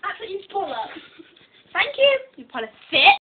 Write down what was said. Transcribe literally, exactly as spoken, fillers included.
That's what you pull up. Thank you. You pull a fit.